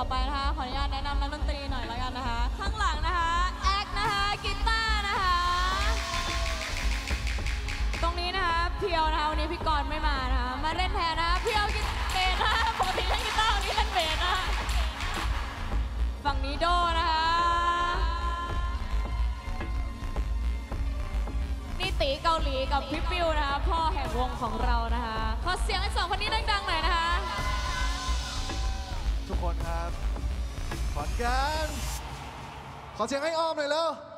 ต่อไปนะคะขออนุญาตแนะนำนักดนตรีหน่อยแล้วกันนะคะข้างหลังนะคะแอกนะคะกีตาร์นะคะตรงนี้นะคะเพียวนะคะวันนี้พี่กรณ์ไม่มานะคะมาเล่นแทนนะคะเพียวกีเบสนะคะปกติเล่นกีตาร์วันนี้เล่นเบสนะคะฝั่งนี้โดนะคะนี่ตีเกาหลีกับพี่ปิวนะคะพ่อแห่งวงของเรานะคะขอเสียงให้สองคนนี้ดังๆหน่อยนะคะทุกคนครับขอนแก่นขอเสียงให้อ้อมหน่อยแล้ว